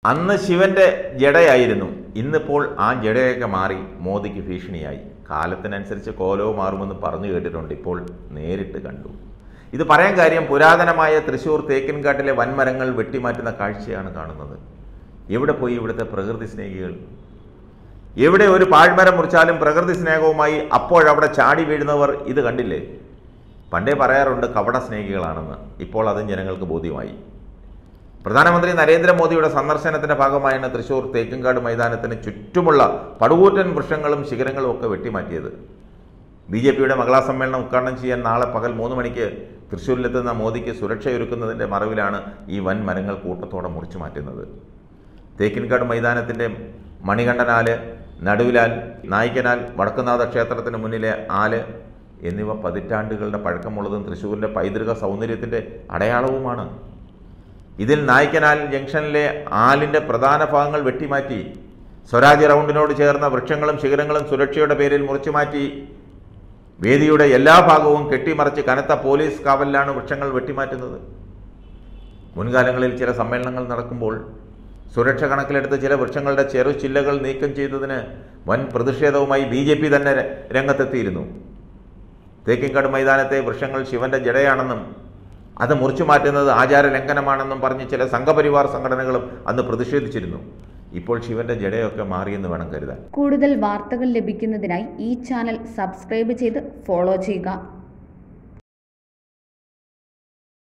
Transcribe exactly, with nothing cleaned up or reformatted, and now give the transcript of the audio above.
അന്ന് ശിവന്റെ ജടയായിരുന്നു. ഇന്നിപ്പോൾ ആ ജടയൊക്കെ മാറി മോദിക്ക് ഭീഷണിയായി. കാലത്തിനനുസരിച്ച് കോലവും മാറുമെന്ന് പറഞ്ഞു കേട്ടിട്ടുണ്ട്. ഇപ്പോൾ നേരിട്ട് കണ്ടു. ഇത് പറയാൻ കാര്യം, പുരാതനമായ തൃശ്ശൂർ തേക്കിൻകാട്ടിലെ വൻമരങ്ങൾ വെട്ടിമാറ്റുന്ന കാഴ്ചയാണ് കാണുന്നത്. എവിടെ പോയി ഇവിടുത്തെ പ്രകൃതി സ്നേഹികൾ? എവിടെ ഒരു പാഴ്മരം മുറിച്ചാലും പ്രകൃതി സ്നേഹവുമായി അപ്പോഴവിടെ ചാടി വീഴുന്നവർ ഇത് കണ്ടില്ലേ? പണ്ടേ പറയാറുണ്ട് കപട സ്നേഹികളാണെന്ന്. ഇപ്പോൾ അതും ജനങ്ങൾക്ക് ബോധ്യമായി. പ്രധാനമന്ത്രി നരേന്ദ്രമോദിയുടെ സന്ദർശനത്തിന്റെ ഭാഗമായാണ് തൃശ്ശൂർ തേക്കിൻകാട് മൈതാനത്തിന് ചുറ്റുമുള്ള പടുകൂറ്റൻ വൃക്ഷങ്ങളും ശിഖരങ്ങളും ഒക്കെ വെട്ടിമാറ്റിയത്. ബി ജെ പിയുടെ മഹിളാ സമ്മേളനം ഉദ്ഘാടനം ചെയ്യാൻ നാളെ പകൽ മൂന്ന് മണിക്ക് തൃശ്ശൂരിലെത്തുന്ന മോദിക്ക് സുരക്ഷയൊരുക്കുന്നതിൻ്റെ മറവിലാണ് ഈ വൻ മരങ്ങൾ കൂട്ടത്തോടെ മുറിച്ചു മാറ്റുന്നത്. തേക്കിൻകാട് മൈതാനത്തിൻ്റെ മണികണ്ഠനാല്, നടുവിലാൽ, നായിക്കനാൽ, വടക്കുന്നാഥ ക്ഷേത്രത്തിന് മുന്നിലെ ആല് എന്നിവ പതിറ്റാണ്ടുകളുടെ പഴക്കമുള്ളതും തൃശ്ശൂരിൻ്റെ പൈതൃക സൗന്ദര്യത്തിൻ്റെ അടയാളവുമാണ്. ഇതിൽ നായിക്കനാൽ ജംഗ്ഷനിലെ ആലിൻ്റെ പ്രധാന ഭാഗങ്ങൾ വെട്ടിമാറ്റി. സ്വരാജ് റൗണ്ടിനോട് ചേർന്ന വൃക്ഷങ്ങളും ശിഖരങ്ങളും സുരക്ഷയുടെ പേരിൽ മുറിച്ചു മാറ്റി. വേദിയുടെ എല്ലാ ഭാഗവും കെട്ടിമറിച്ച് കനത്ത പോലീസ് കാവലിലാണ് വൃക്ഷങ്ങൾ വെട്ടിമാറ്റുന്നത്. മുൻകാലങ്ങളിൽ ചില സമ്മേളനങ്ങൾ നടക്കുമ്പോൾ സുരക്ഷ കണക്കിലെടുത്ത് ചില വൃക്ഷങ്ങളുടെ ചെറു ചില്ലകൾ നീക്കം ചെയ്തതിന് വൻ പ്രതിഷേധവുമായി ബി ജെ പി തന്നെ രംഗത്തെത്തിയിരുന്നു. തേക്കിൻകാട് മൈതാനത്തെ വൃക്ഷങ്ങൾ ശിവന്റെ ജടയാണെന്നും അത് മുറിച്ചു മാറ്റുന്നത് ആചാര ലംഘനമാണെന്നും പറഞ്ഞ് ചില സംഘപരിവാർ സംഘടനകളും അന്ന് പ്രതിഷേധിച്ചിരുന്നു. ഇപ്പോൾ ശിവന്റെ ജടയൊക്കെ മാറിയെന്ന് വേണം കരുതാൻ. കൂടുതൽ വാർത്തകൾ ലഭിക്കുന്നതിനായി ഈ ചാനൽ സബ്സ്ക്രൈബ് ചെയ്ത് ഫോളോ ചെയ്യുക.